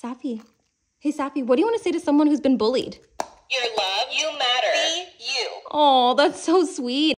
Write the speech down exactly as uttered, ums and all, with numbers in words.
Sapphie. Hey, Sapphie, what do you want to say to someone who's been bullied? Your love, you matter. Be you. Oh, that's so sweet.